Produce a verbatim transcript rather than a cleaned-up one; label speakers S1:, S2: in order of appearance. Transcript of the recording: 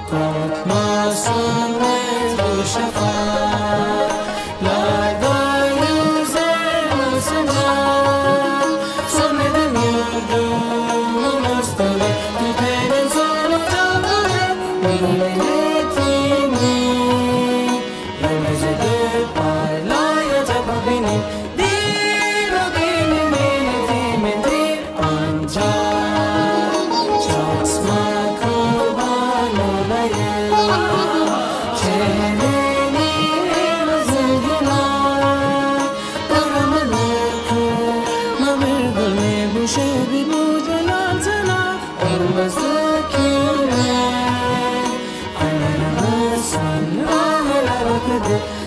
S1: Korkmasın et bu şafak, larda yüzer sıcak. Sönmeden yurdumun üstüne, tütenin sonu çaldı. Milletimi yeryüzüde parlayacak o benim. Değil o benim milletimindir ancak. Çatma kurban olayım çevreni özgüne. Karamalı kırma virgülü bu şehri bu celantına. Olmazdaki anlarımız sonra neler okudu.